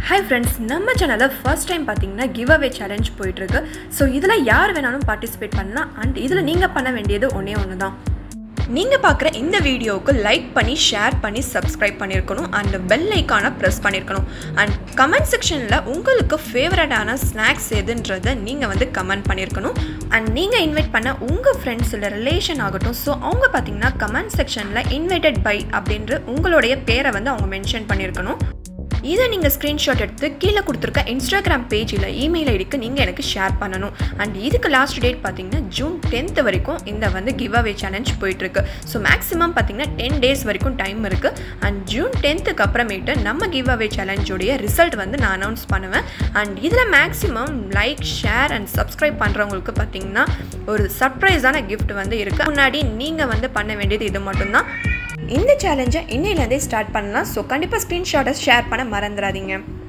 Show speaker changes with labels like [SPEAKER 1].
[SPEAKER 1] Hi friends, நம்ம சேனல்ல first time பாத்தீங்கன்னா giveaway challenge போயிட்டு இருக்கு. சோ இதுல யார் வேணாலும் participate பண்ணலாம் and இதுல நீங்க பண்ண வேண்டியது ஒண்ணுதான். நீங்க பார்க்குற இந்த வீடியோவுக்கு லைக் பண்ணி ஷேர் பண்ணி subscribe பண்ணிருக்கணும் and bell icon-ஐ press பண்ணிருக்கணும் and comment sectionல உங்களுக்கு ஃபேவரட்டான ஸ்நாக்ஸ் எதுன்றதை நீங்க வந்து கமெண்ட் பண்ணிருக்கணும் and நீங்க இன்வைட் பண்ண உங்க ஃப்ரெண்ட்ஸ் இல்ல ரிலேஷன் ஆகட்டும் சோ அவங்க பாத்தீங்கன்னா கமெண்ட் செக்ஷன்ல invited by அப்படின்ற உங்களுடைய பேரை வந்து அவங்க மென்ஷன் பண்ணிருக்கணும். இதை நீங்கள் ஸ்க்ரீன்ஷாட் எடுத்து கீழே கொடுத்துருக்க இன்ஸ்டாகிராம் பேஜ் இல்லை இமெயில் ஐடிக்கு நீங்கள் எனக்கு ஷேர் பண்ணணும் அண்ட் இதுக்கு லாஸ்ட் டேட் பார்த்தீங்கன்னா ஜூன் 10th வரைக்கும் இந்த வந்து கிவ் அவே சேலஞ்ச் போயிட்டுருக்கு. ஸோ மேக்ஸிமம் பார்த்தீங்கன்னா 10 days வரைக்கும் டைம் இருக்குது அண்ட் ஜூன் 10th அப்புறமேட்டு நம்ம கிவ் அவே சேலஞ்சோடைய ரிசல்ட் வந்து நான் அனௌன்ஸ் பண்ணுவேன் அண்ட் இதில் maximum like share and subscribe பண்ணுறவங்களுக்கு பார்த்தீங்கன்னா ஒரு சர்ப்ரைஸான கிஃப்ட் வந்து இருக்குது. முன்னாடி நீங்கள் வந்து பண்ண வேண்டியது இது மட்டும்தான். இந்த சேலஞ்சை இன்னையிலேருந்தே ஸ்டார்ட் பண்ணலாம். ஸோ கண்டிப்பாக ஸ்க்ரீன்ஷாட்டை ஷேர் பண்ண மறந்துடாதீங்க.